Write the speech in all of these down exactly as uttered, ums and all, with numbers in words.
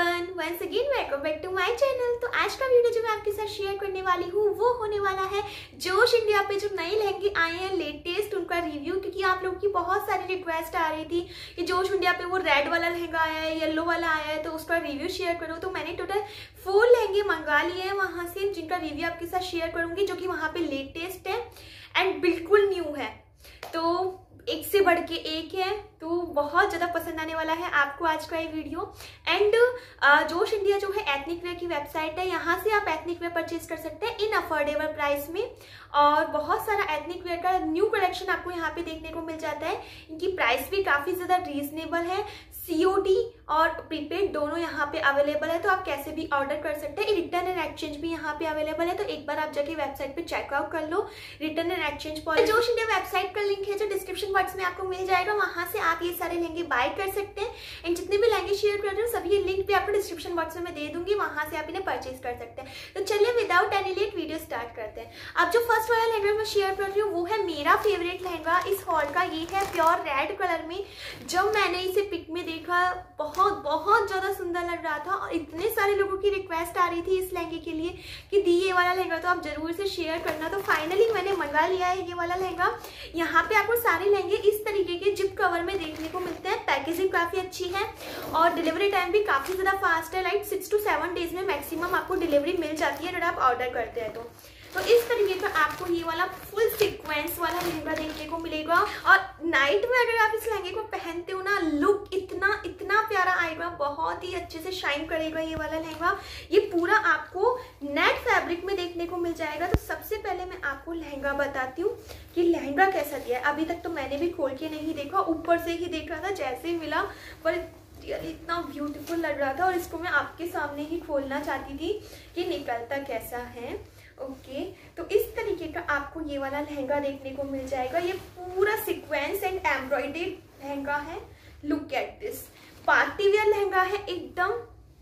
Everyone, once again welcome back to my channel. तो आज का वीडियो जो मैं आपके साथ शेयर करने वाली हूँ वो होने वाला है जोश इंडिया पे जो नए लहंगे आए हैं लेटेस्ट उनका रिव्यू। क्योंकि आप लोगों की बहुत सारी रिक्वेस्ट आ रही थी कि जोश इंडिया पे वो रेड वाला लहंगा आया है, येलो वाला आया है, तो उसका रिव्यू शेयर करो। तो मैंने टोटल फोर लहंगे मंगा लिए हैं वहाँ से, जिनका रिव्यू आपके साथ शेयर करूँगी, जो कि वहाँ पे लेटेस्ट है एंड बिल्कुल न्यू है। तो एक से बढ़ के एक है, तो बहुत ज़्यादा पसंद आने वाला है आपको आज का ये वीडियो। एंड जोश इंडिया जो है एथनिक वेयर की वेबसाइट है, यहाँ से आप एथनिक वेयर परचेज कर सकते हैं इन अफोर्डेबल प्राइस में। और बहुत सारा एथनिक वेयर का न्यू कलेक्शन आपको यहाँ पे देखने को मिल जाता है। इनकी प्राइस भी काफ़ी ज़्यादा रीजनेबल है। सीओडी और प्रीपेड दोनों यहाँ पे अवेलेबल है, तो आप कैसे भी ऑर्डर कर सकते हैं। रिटर्न एंड एक्सचेंज भी यहाँ पे अवेलेबल है, तो एक बार आप जाके वेबसाइट पे चेकआउट कर लो return and exchange policy. Josh India website का लिंक है जो डिस्क्रिप्शन बॉक्स में आपको मिल जाएगा, वहां से आप ये सारे लहंगे बाय कर सकते हैं। एंड जितने भी लहंगे शेयर कर रहे हो सभी ये लिंक भी आपको डिस्क्रिप्शन बॉक्स में मैं दे दूंगी, वहां से आप इन्हें परचेज कर सकते हैं। तो चलिए without any late video start करते हैं। अब जो फर्स्ट वाला लहंगा मैं शेयर कर रही हूँ वो है मेरा फेवरेट लहंगा इस हॉल का। ये है प्योर रेड कलर में। जब मैंने इसे पिक में देखा बहुत बहुत ज्यादा सुंदर लग रहा था और इतने सारे लोगों की रिक्वेस्ट आ रही थी इस लहंगे के लिए कि दी ये वाला लहंगा तो आप जरूर से शेयर करना। तो फाइनली मैंने मंगा लिया है ये वाला लहंगा। यहाँ पे आपको सारे लहंगे इस तरीके के जिप कवर में देखने को मिलते हैं। पैकेजिंग काफी अच्छी है और डिलीवरी टाइम भी काफी ज्यादा फास्ट है। Like six to seven days में मैक्सिमम आपको डिलीवरी मिल जाती है अगर आप ऑर्डर करते हैं तो। तो इस तरीके का आपको ये वाला फुल सीक्वेंस वाला लहंगा देखने को मिलेगा। और नाइट में अगर आप इस लहंगे को पहनते हो ना, लुक इतना इतना प्यारा आएगा, बहुत ही अच्छे से शाइन करेगा ये वाला लहंगा। ये पूरा आपको नेट फैब्रिक में देखने को मिल जाएगा। तो सबसे पहले मैं आपको लहंगा बताती हूँ कि लहंगा कैसा दिया है। अभी तक तो मैंने भी खोल के नहीं देखा, ऊपर से ही देख रहा था जैसे ही मिला, पर इतना ब्यूटीफुल लग रहा था और इसको मैं आपके सामने ही खोलना चाहती थी कि निकलता कैसा है। ओके okay, तो इस तरीके का आपको ये वाला लहंगा देखने को मिल जाएगा। ये पूरा सीक्वेंस एंड एम्ब्रॉयडर्ड लहंगा है। Look at this, party wear lehenga है एकदम,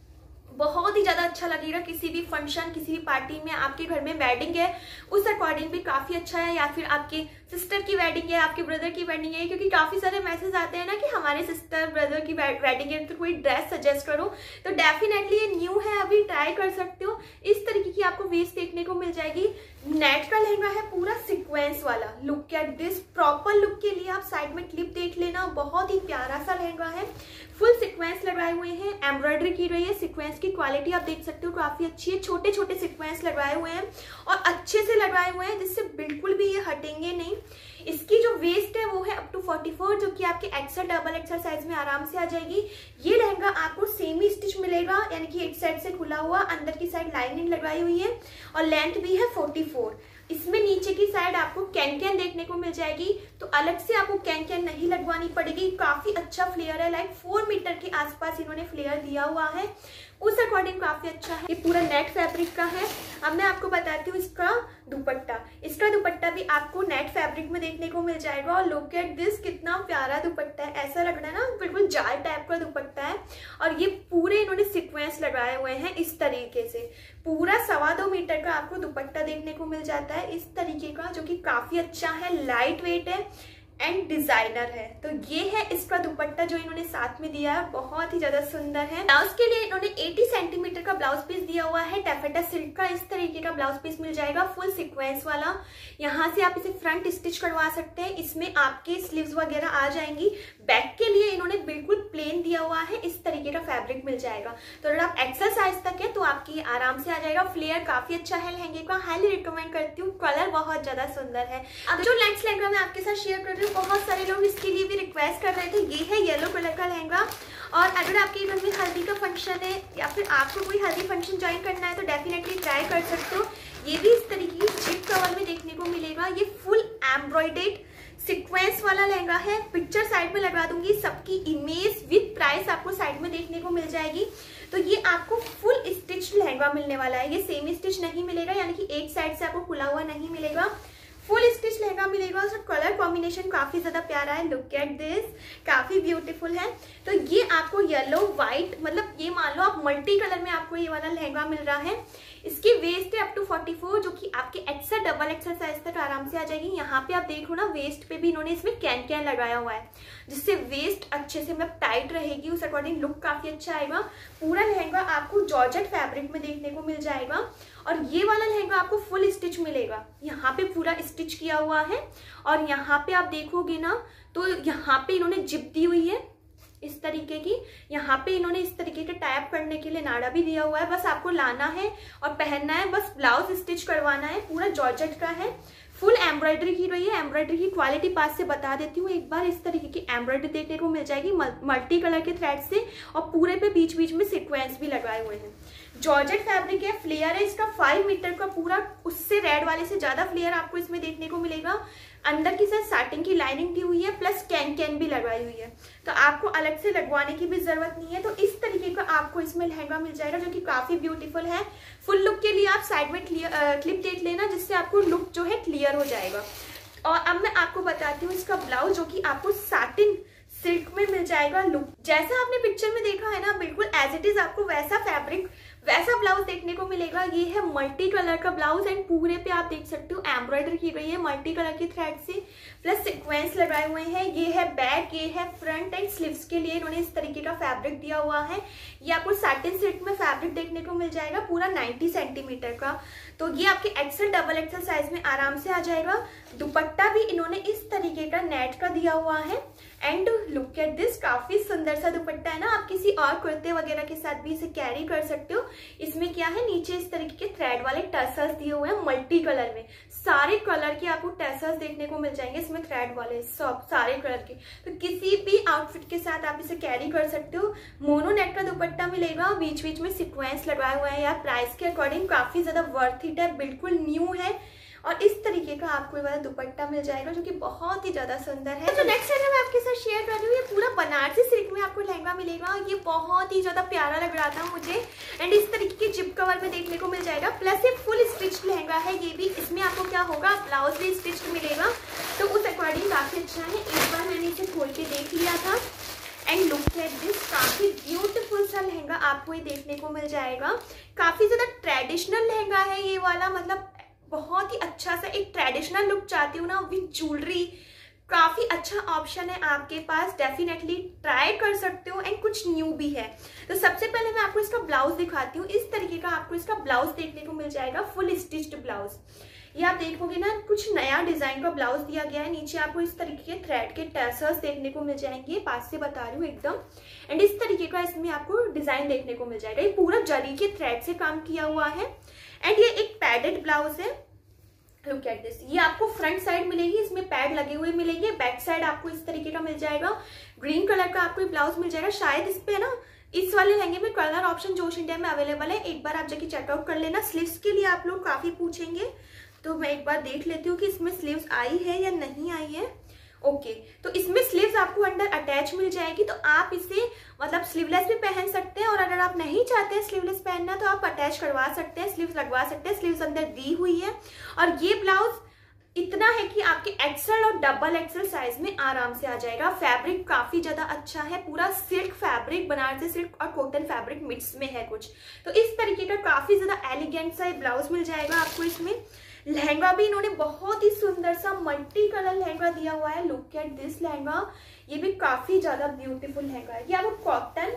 बहुत ही ज्यादा अच्छा लगेगा किसी भी फंक्शन, किसी भी पार्टी में। आपके घर में वेडिंग है उस अकॉर्डिंग भी काफी अच्छा है, या फिर आपके सिस्टर की वेडिंग है, आपके ब्रदर की वेडिंग है, क्योंकि काफी सारे मैसेज आते हैं ना कि हमारे सिस्टर ब्रदर की वेडिंग है तो कोई ड्रेस सजेस्ट करो। तो डेफिनेटली ये न्यू है, अभी ट्राई कर सकते हो। इस तरीके की आपको वेस्ट देखने को मिल जाएगी। नेट का लहंगा है पूरा सीक्वेंस वाला। Look at this, proper look के लिए आप साइड में क्लिप देख लेना, बहुत ही प्यारा सा लहंगा है। फुल सीक्वेंस लगाए हुए हैं, एम्ब्रॉयडरी की रही है। सीक्वेंस की क्वालिटी आप देख सकते हो काफी अच्छी है। छोटे छोटे सीक्वेंस लगाए हुए हैं और अच्छे से लगाए हुए हैं, जिससे बिल्कुल भी ये हटेंगे नहीं। इसकी जो वेस्ट है वो है अप टू फोर्टी फोर, जो कि आपके एक्सेल डबल एक्सेल साइज में आराम से आ जाएगी। ये लहंगा आपको सेमी स्टिच मिलेगा, यानी कि एक साइड से खुला हुआ, अंदर की साइड लाइनिंग लगाई हुई है और लेंथ भी है फोर्टी फोर। इसमें नीचे की साइड आपको कैन कैन देखने को मिल जाएगी, तो अलग से आपको कैन कैन नहीं लगवानी पड़ेगी। काफी अच्छा फ्लेयर है, लाइक फोर मीटर के आसपास इन्होंने फ्लेयर दिया हुआ है, उस अकॉर्डिंग काफी अच्छा है। ये पूरा नेट फैब्रिक का है। अब मैं आपको बताती हूँ इसका दुपट्टा। इसका दुपट्टा भी आपको नेट फैब्रिक में देखने को मिल जाएगा। और लुक एट दिस, कितना प्यारा दुपट्टा है, ऐसा लग रहा है ना बिल्कुल जाल टाइप का दुपट्टा है। और ये पूरे इन्होंने सीक्वेंस लगाए हुए हैं इस तरीके से। पूरा सवा दो मीटर का आपको दुपट्टा देखने को मिल जाता है इस तरीके का, जो कि काफी अच्छा है, लाइट वेट है एंड डिजाइनर है। तो ये है इसका दुपट्टा जो इन्होंने साथ में दिया है, बहुत ही ज्यादा सुंदर है। ब्लाउज के लिए इन्होंने अस्सी सेंटीमीटर का ब्लाउज पीस दिया हुआ है। टैफेटा सिल्क का इस तरीके का ब्लाउज पीस मिल जाएगा, फुल सीक्वेंस वाला। यहाँ से आप इसे फ्रंट स्टिच करवा सकते हैं, इसमें आपके स्लीव्स वगैरह आ जाएंगी। बैक के लिए इन्होंने बिल्कुल प्लेन दिया हुआ है, इस तरीके का फैब्रिक मिल जाएगा। तो अगर आप एक्सेल साइज तक है तो आपकी आराम से आ जाएगा। फ्लेयर काफी अच्छा है लहंगे का, हाईली रिकमेंड करती हूँ। कलर बहुत ज्यादा सुंदर है। अब जो नेक्स्ट लहंगा मैं आपके साथ शेयर कर रही हूँ, बहुत सारे लोग इसके लिए भी रिक्वेस्ट कर रहे थे। ये है येलो कलर का लहंगा। और अगर आपके घर में हल्दी का फंक्शन है या फिर आपको कोई हल्दी फंक्शन ज्वाइन करना है तो डेफिनेटली ट्राई कर सकते हो। ये भी इस तरीके की जिप कवर में देखने को मिलेगा। ये फुल एम्ब्रॉयडर्ड सीक्वेंस वाला लहंगा है। पिक्चर साइड में लगा दूंगी, सबकी इमेज विद प्राइस आपको साइड में देखने को मिल जाएगी। तो ये आपको फुल स्टिच लहंगा मिलने वाला है। ये सेमी स्टिच नहीं मिलेगा, यानी कि एक साइड से आपको खुला हुआ नहीं मिलेगा, फुल स्टिच लहंगा मिलेगा। उसका कलर कॉम्बिनेशन काफी ज्यादा प्यारा है। लुक एट दिस, काफी ब्यूटीफुल है। तो ये आपको येलो व्हाइट, मतलब ये मान लो आप मल्टी कलर में आपको ये वाला लहंगा मिल रहा है। इसकी वेस्ट है अप टू फोर्टी फोर, जो कि आपके एक्सेल डबल एक्सेल साइज तक आराम से आ जाएगी। यहाँ पे आप देखो ना, वेस्ट पे भी इन्होंने इसमें कैन कैन लगाया हुआ है, जिससे वेस्ट अच्छे से मतलब टाइट रहेगी, उस अकॉर्डिंग लुक काफी अच्छा आएगा। पूरा लहंगा आपको जॉर्जेट फैब्रिक में देखने को मिल जाएगा और ये वाला लहंगा आपको फुल स्टिच मिलेगा। यहाँ पे पूरा स्टिच किया हुआ है और यहाँ पे आप देखोगे ना तो यहाँ पे इन्होंने जिप दी हुई है इस तरीके की। यहाँ पे इन्होंने इस तरीके के टाइप करने के लिए नाड़ा भी दिया हुआ है, बस आपको लाना है और पहनना है, बस ब्लाउज स्टिच करवाना है। पूरा जॉर्जेट का है, फुल एम्ब्रॉयडरी की रही है। एम्ब्रॉयडरी की क्वालिटी पास से बता देती हूँ एक बार। इस तरीके की एम्ब्रॉयडरी देखने को मिल जाएगी मल्टी कलर के थ्रेड से और पूरे पे बीच बीच में सीक्वेंस भी लगाए हुए हैं। जॉर्जेट फैब्रिक है, फ्लेयर है इसका फाइव मीटर का पूरा, उससे रेड वाले से ज्यादा फ्लेयर आपको इसमें देखने को मिलेगा। अंदर की साइड साटिन की लाइनिंग दी हुई है, प्लस कैन कैन भी लगाई हुई है, तो आपको अलग से लगवाने की भी जरूरत नहीं है। तो इस तरीके का आपको इसमें लहंगा मिल जाएगा जो कि काफी ब्यूटीफुल है। फुल लुक के लिए आप साइड में क्लिप देख लेना, जिससे आपको लुक जो है क्लियर हो जाएगा। और अब मैं आपको बताती हूँ इसका ब्लाउज, जो कि आपको साटिन सिल्क में मिल जाएगा। लुक जैसा आपने पिक्चर में देखा है ना, बिल्कुल एज इट इज आपको वैसा फैब्रिक वैसा ब्लाउज देखने को मिलेगा। ये है मल्टी कलर का ब्लाउज एंड पूरे पे आप देख सकते हो एम्ब्रॉयडरी की गई है मल्टी कलर के थ्रेड से, प्लस सीक्वेंस लगाए हुए हैं। ये है बैक, ये है फ्रंट एंड स्लीव्स के लिए इन्होंने इस तरीके का फैब्रिक दिया हुआ है। ये आपको साटिन सिल्क में फैब्रिक देखने को मिल जाएगा, पूरा नाइन्टी सेंटीमीटर का। तो ये आपके एक्सेल डबल एक्सेल साइज में आराम से आ जाएगा। दुपट्टा भी इन्होंने इस तरीके का नेट का दिया हुआ है एंड लुक एट दिस, काफी सुंदर सा दुपट्टा है ना। आप किसी और कुर्ते वगैरह के साथ भी इसे कैरी कर सकते हो। इसमें क्या है, नीचे इस तरीके के थ्रेड वाले टसल्स दिए हुए हैं मल्टी कलर में। सारे कलर के आपको टसल्स देखने को मिल जाएंगे इसमें, थ्रेड वाले सब सारे कलर के। तो किसी भी आउटफिट के साथ आप इसे कैरी कर सकते हो। मोनो नेट का दुपट्टा मिलेगा, बीच बीच में सीक्वेंस लगाए हुए हैं। यार प्राइस के अकॉर्डिंग काफी ज्यादा वर्थ इट है, बिल्कुल न्यू है। और इस तरीके का आपको ये वाला दुपट्टा मिल जाएगा जो कि बहुत ही ज्यादा सुंदर है। तो नेक्स्ट आइटम मैं आपके साथ शेयर कर रही हूँ, ये पूरा बनारसी सिल्क में आपको लहंगा मिलेगा। ये बहुत ही ज्यादा प्यारा लग रहा था मुझे एंड इस तरीके के जिप कवर में देखने को मिल जाएगा, प्लस ये फुल स्टिच लहंगा है। ये भी इसमें आपको क्या होगा, ब्लाउज भी स्टिच मिलेगा, तो उस अकॉर्डिंग काफी अच्छा है। एक बार मैंने इसे खोल के देख लिया था एंड लुक एट दिस, काफी ब्यूटीफुल सा लहंगा आपको ये देखने को मिल जाएगा। काफी ज्यादा ट्रेडिशनल लहंगा है ये वाला, मतलब बहुत ही अच्छा सा एक ट्रेडिशनल लुक चाहती हूँ ना विद ज्वेलरी, काफी अच्छा ऑप्शन है आपके पास, डेफिनेटली ट्राई कर सकते हो एंड कुछ न्यू भी है। तो सबसे पहले मैं आपको इसका ब्लाउज दिखाती हूँ। इस तरीके का आपको इसका ब्लाउज देखने को मिल जाएगा, फुल स्टिच्ड ब्लाउज। ये आप देखोगे ना, कुछ नया डिजाइन का ब्लाउज दिया गया है। नीचे आपको इस तरीके के थ्रेड के टैसल्स देखने को मिल जाएंगे, पास से बता रही हूँ एकदम। एंड इस तरीके का इसमें आपको डिजाइन देखने को मिल जाएगा। ये पूरा जरी के थ्रेड से काम किया हुआ है एंड ये एक पैडेड ब्लाउज है। लुक एट दिस, ये आपको फ्रंट साइड मिलेगी, इसमें पैड लगे हुए मिलेंगे। बैक साइड आपको इस तरीके का मिल जाएगा, ग्रीन कलर का आपको ब्लाउज मिल जाएगा। शायद इस पे ना, इस वाले लहंगे में कलर ऑप्शन जोश इंडिया में अवेलेबल है, एक बार आप जाके चेकआउट कर लेना। स्लीव्स के लिए आप लोग काफी पूछेंगे, तो मैं एक बार देख लेती हूँ कि इसमें स्लीव्स आई है या नहीं आई है। ओके okay, तो इसमें स्लीव्स आपको अंदर अटैच मिल जाएगी, तो आप इसे मतलब स्लीवलेस भी पहन सकते हैं, और अगर आप नहीं चाहते हैं स्लीवलेस पहनना तो आप अटैच करवा सकते हैं, स्लीव्स लगवा सकते हैं। स्लीव्स अंदर दी हुई है और ये ब्लाउज इतना है कि आपके एक्सेल और डबल एक्सेल साइज में आराम से आ जाएगा। फैब्रिक काफी ज्यादा अच्छा है, पूरा सिल्क फैब्रिक, बनारसी सिल्क और कॉटन फैब्रिक मिक्स में है कुछ। तो इस तरीके का काफी ज्यादा एलिगेंट सा ब्लाउज मिल जाएगा आपको इसमें। लहंगा भी इन्होंने बहुत ही सुंदर सा मल्टी कलर लहंगा दिया हुआ है। लुक एट दिस लहंगा, ये भी काफी ज्यादा ब्यूटीफुल लहंगा है। ये आपको कॉटन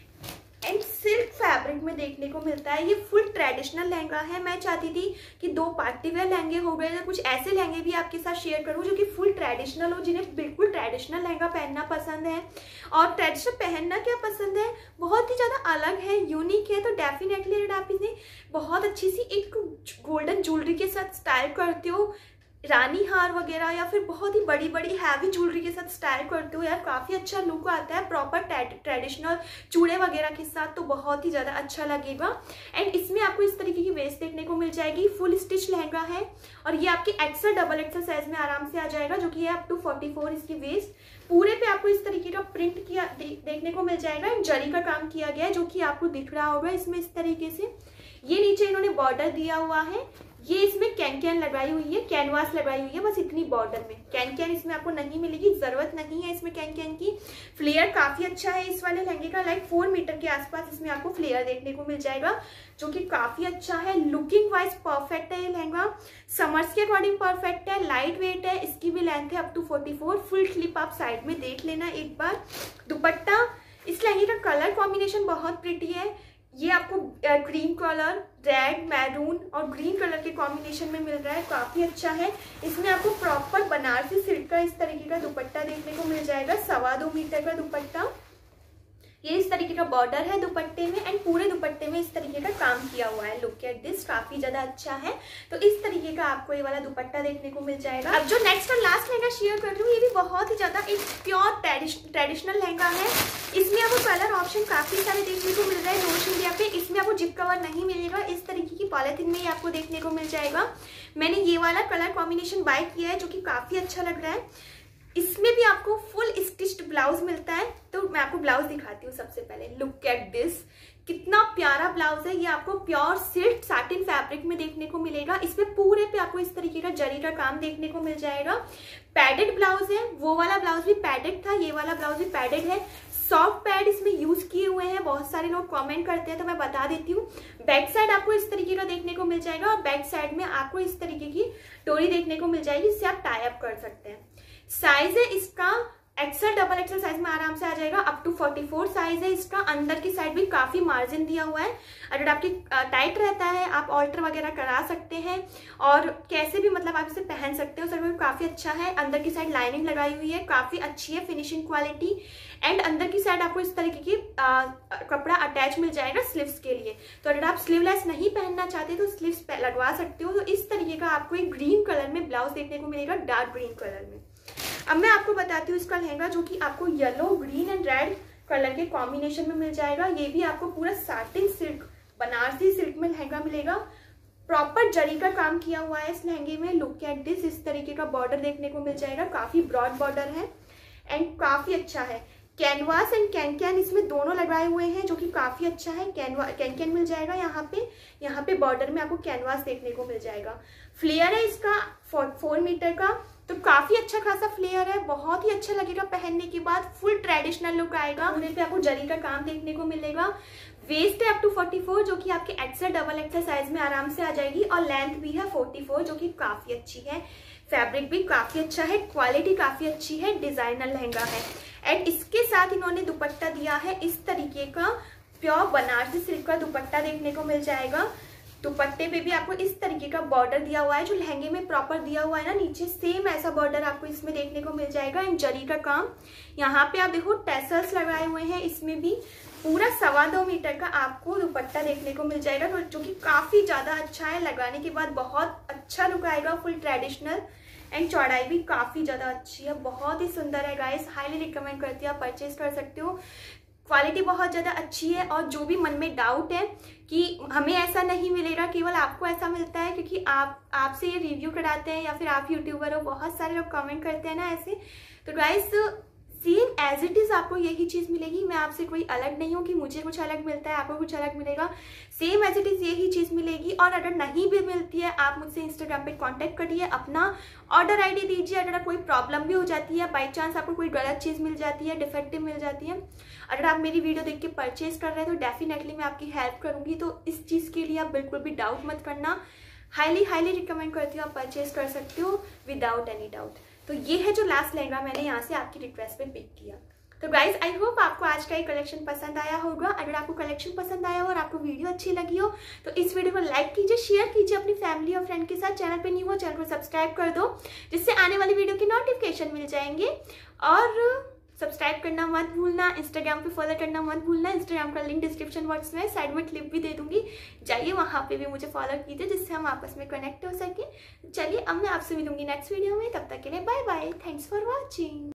एंड सिल्क फैब्रिक में देखने को मिलता है। ये फुल ट्रेडिशनल लहंगा है। मैं चाहती थी कि दो पार्टी वेयर लहंगे हो गए, तो कुछ ऐसे लहंगे भी आपके साथ शेयर करूं जो कि फुल ट्रेडिशनल हो, जिन्हें बिल्कुल ट्रेडिशनल लहंगा पहनना पसंद है। और ट्रेडिशनल पहनना क्या पसंद है, बहुत ही ज्यादा अलग है, यूनिक है, तो डेफिनेटली अगर आप इसे बहुत अच्छी सी एक गोल्डन ज्वेलरी के साथ स्टाइल करते हो, रानी हार वगैरह या फिर बहुत ही बड़ी बड़ी हैवी ज्वेलरी के साथ स्टाइल करते हो, यार काफी अच्छा लुक आता है प्रॉपर ट्रेडिशनल चूड़े वगैरह के साथ, तो बहुत ही ज्यादा अच्छा लगेगा। एंड इसमें आपको इस तरीके की वेस्ट देखने को मिल जाएगी। फुल स्टिच लहंगा है और ये आपके एक्सेल डबल एक्सेल साइज में आराम से आ जाएगा, जो कि है अप टू फोर्टी फोर इसकी वेस्ट। पूरे पे आपको इस तरीके का प्रिंट किया दे, देखने को मिल जाएगा एंड जरी का काम किया गया है, जो कि आपको दिख रहा होगा इसमें इस तरीके से। ये नीचे इन्होंने बॉर्डर दिया हुआ है, ये इसमें कैन कैन लगाई हुई है, कैनवास लगाई हुई है, बस इतनी बॉर्डर में। कैन कैन इसमें आपको नहीं मिलेगी, जरूरत नहीं है इसमें कैन कैन की। फ्लेयर काफी अच्छा है इस वाले लहंगे का, लाइक फोर मीटर के आसपास इसमें आपको फ्लेयर देखने को मिल जाएगा, जो कि काफी अच्छा है। लुकिंग वाइज परफेक्ट है ये लहंगा, समर्स के अकॉर्डिंग परफेक्ट है, लाइट वेट है, इसकी भी लेंथ है up to forty four. Full clip आप साइड में देख लेना एक बार। दुपट्टा, इस लहंगे का कलर कॉम्बिनेशन बहुत प्रिटी है, ये आपको क्रीम कलर, रेड, मैरून और ग्रीन कलर के कॉम्बिनेशन में मिल रहा है, काफी अच्छा है। इसमें आपको प्रॉपर बनारसी सिल्क का इस तरीके का दुपट्टा देखने को मिल जाएगा, सवा दो मीटर का दुपट्टा। ये इस तरीके का बॉर्डर है दुपट्टे में एंड पूरे दुपट्टे में इस तरीके का काम किया हुआ है। लुक एट दिस, काफी ज्यादा अच्छा है। तो इस तरीके का आपको ये वाला दुपट्टा देखने को मिल जाएगा। अब जो नेक्स्ट और लास्ट लहंगा शेयर कर रही हूँ, ये भी बहुत ही ज्यादा एक प्योर ट्रेडिशनल लहंगा है। इसमें आपको कलर ऑप्शन काफी सारे देखने को मिल रहे हैं जोश इंडिया पे। इसमें आपको जिप कवर नहीं मिलेगा, इस तरीके की पॉलिथीन में ही आपको देखने को मिल जाएगा। मैंने ये वाला कलर कॉम्बिनेशन बाय किया है, जो कि काफी अच्छा लग रहा है। इसमें भी आपको फुल स्टिच्ड ब्लाउज मिलता है, तो मैं आपको ब्लाउज दिखाती हूँ सबसे पहले। लुक एट दिस, कितना प्यारा ब्लाउज है। ये आपको प्योर सिल्क सैटिन फैब्रिक में देखने को मिलेगा। इसमें पूरे पे आपको इस तरीके का जरी का काम देखने को मिल जाएगा। पैडेड ब्लाउज है, वो वाला ब्लाउज भी पैडेड था, ये वाला ब्लाउज भी पैडेड है। सॉफ्ट पैड इसमें यूज किए हुए हैं, बहुत सारे लोग कमेंट करते हैं तो मैं बता देती हूँ। बैक साइड आपको इस तरीके का देखने को मिल जाएगा और बैक साइड में आपको इस तरीके की डोरी देखने को मिल जाएगी, जिससे आप टाई अप कर सकते हैं। साइज है इसका एक्सेल डबल एक्सेल साइज में आराम से आ जाएगा, up to forty four size है इसका। अंदर की साइड भी काफी मार्जिन दिया हुआ है, अगर आपकी टाइट रहता है आप ऑल्टर वगैरह करा सकते हैं और कैसे भी मतलब आप इसे पहन सकते हो। सर काफी अच्छा है। अंदर की साइड लाइनिंग लगाई हुई है, काफी अच्छी है फिनिशिंग क्वालिटी। एंड अंदर की साइड आपको इस तरीके की आ, कपड़ा अटैच मिल जाएगा स्लीव्स के लिए, तो अगर आप स्लीवलेस नहीं पहनना चाहते तो स्लीव्स लगवा सकते हो। तो इस तरीके का आपको एक ग्रीन कलर में ब्लाउज देखने को मिलेगा, डार्क ग्रीन कलर में। अब मैं आपको बताती हूँ इसका लहंगा, जो कि आपको yellow, green and red colour के कॉम्बिनेशन में मिल जाएगा। ये भी आपको पूरा साटिन सिल्क, बनारसी सिल्क में लहंगा मिलेगा। प्रॉपर जरी का काम किया हुआ है इस लहंगे में। लुक एट दिस, इस तरीके का बॉर्डर देखने को मिल जाएगा, काफी ब्रॉड बॉर्डर है एंड काफी अच्छा है। कैनवास एंड कैन कैन इसमें दोनों लगाए हुए हैं, जो कि काफी अच्छा है। कैनवा कैन कैन मिल जाएगा यहाँ पे, यहाँ पे बॉर्डर में आपको कैनवास देखने को मिल जाएगा। फ्लेयर है इसका फोर, फोर मीटर का, तो काफी अच्छा खासा फ्लेयर है, बहुत ही अच्छा लगेगा पहनने के बाद। फुल ट्रेडिशनल लुक आएगा। पूरे पे आपको जरी का काम देखने को मिलेगा। वेस्ट है अप टू फोर्टी फोर, जो कि आपके एक्सेल डबल एक्सेल साइज में आराम से आ जाएगी और लेंथ भी है फोर्टी फोर, जो कि काफी अच्छी है। फैब्रिक भी काफी अच्छा है, क्वालिटी काफी अच्छी है, डिजाइनर लहंगा है। एंड इसके साथ इन्होंने दुपट्टा दिया है इस तरीके का, प्योर बनारसी सिल्क का दुपट्टा देखने को मिल जाएगा। दुपट्टे पे भी आपको इस तरीके का बॉर्डर दिया हुआ है, जो लहंगे में प्रॉपर दिया हुआ है ना नीचे, सेम ऐसा बॉर्डर आपको इसमें देखने को मिल जाएगा। एंड जरी का काम, यहाँ पे आप देखो टैसल्स लगाए हुए हैं। इसमें भी पूरा सवा दो मीटर का आपको दुपट्टा देखने को मिल जाएगा, जो कि काफी ज्यादा अच्छा है। लगाने के बाद बहुत अच्छा लुक आएगा, फुल ट्रेडिशनल। एंड चौड़ाई भी काफी ज्यादा अच्छी है, बहुत ही सुंदर है गाइस। हाईली रिकमेंड करती हूँ, आप परचेज कर सकते हो। क्वालिटी बहुत ज़्यादा अच्छी है। और जो भी मन में डाउट है कि हमें ऐसा नहीं मिलेगा, केवल आपको ऐसा मिलता है क्योंकि आप आपसे ये रिव्यू कराते हैं या फिर आप यूट्यूबर हो, बहुत सारे लोग कमेंट करते हैं ना ऐसे। तो guys same as it is आपको यही चीज मिलेगी। मैं आपसे कोई अलग नहीं हूँ कि मुझे कुछ अलग मिलता है आपको कुछ अलग मिलेगा, सेम एज इट इज यही चीज मिलेगी। और अगर नहीं भी मिलती है, आप मुझसे इंस्टाग्राम पे कांटेक्ट करिए, अपना ऑर्डर आईडी दीजिए। अगर कोई प्रॉब्लम भी हो जाती है, बाई चांस आपको कोई गलत चीज मिल जाती है, डिफेक्टिव मिल जाती है, अगर आप मेरी वीडियो देख के परचेज कर रहे हैं तो डेफिनेटली मैं आपकी हेल्प करूंगी। तो इस चीज के लिए आप बिल्कुल भी डाउट मत करना, हाईली हाईली रिकमेंड करती हूँ, आप परचेज कर सकते हो विदाउट एनी डाउट। तो ये है जो लास्ट लहंगा मैंने यहाँ से आपकी रिक्वेस्ट पे पिक किया। तो गाइज आई होप आपको आज का ये कलेक्शन पसंद आया होगा। अगर आपको कलेक्शन पसंद आया हो और आपको वीडियो अच्छी लगी हो तो इस वीडियो को लाइक कीजिए, शेयर कीजिए अपनी फैमिली और फ्रेंड के साथ। चैनल पे न्यू हो, चैनल को सब्सक्राइब कर दो, जिससे आने वाली वीडियो की नोटिफिकेशन मिल जाएंगे। और सब्सक्राइब करना मत भूलना, इंस्टाग्राम पे फॉलो करना मत भूलना। इंस्टाग्राम का लिंक डिस्क्रिप्शन बॉक्स में साइड में क्लिप भी दे दूंगी, जाइए वहां पे भी मुझे फॉलो कीजिए, जिससे हम आपस में कनेक्ट हो सके। चलिए अब मैं आपसे मिलूंगी नेक्स्ट वीडियो में, तब तक के लिए bye bye, thanks for watching.